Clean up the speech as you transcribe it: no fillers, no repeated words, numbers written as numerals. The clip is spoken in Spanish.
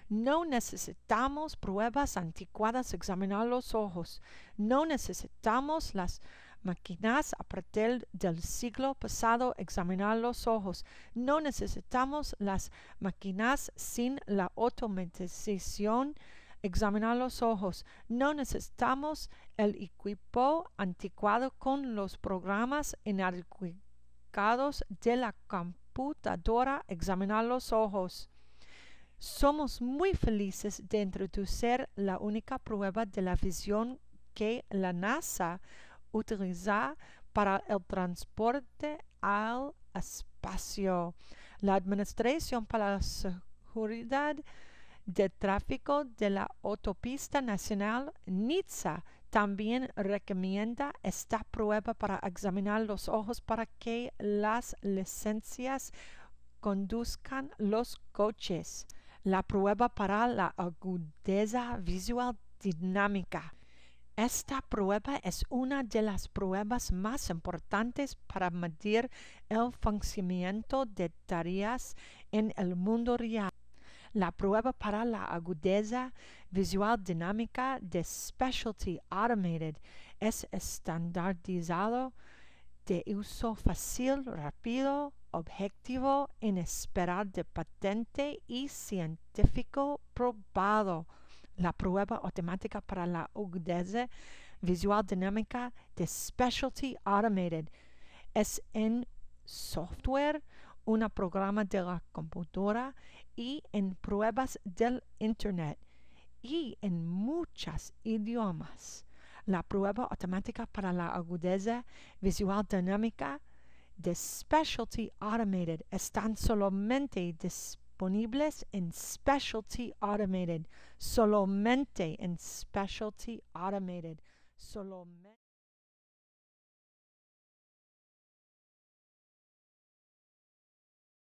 No necesitamos pruebas anticuadas examinar los ojos. No necesitamos las máquinas a partir del siglo pasado examinar los ojos. No necesitamos las máquinas sin la automatización examinar los ojos. No necesitamos el equipo anticuado con los programas inadecuados de la computadora examinar los ojos. Somos muy felices de introducir la única prueba de la visión que la NASA utiliza para el transporte al espacio. La Administración para la Seguridad de Tráfico de la Autopista Nacional NHTSA también recomienda esta prueba para examinar los ojos para que las licencias conduzcan los coches. La prueba para la agudeza visual dinámica. Esta prueba es una de las pruebas más importantes para medir el funcionamiento de tareas en el mundo real. La prueba para la agudeza visual dinámica de SpecialtyAutomated es estandardizado, de uso fácil, rápido, objetivo, independiente y científico probado. La prueba automática para la agudeza visual dinámica de SpecialtyAutomated es en software, un programa de la computadora y en pruebas del Internet y en muchos idiomas. La prueba automática para la agudeza visual dinámica de SpecialtyAutomated están solamente disponibles en SpecialtyAutomated, solamente en SpecialtyAutomated, solamente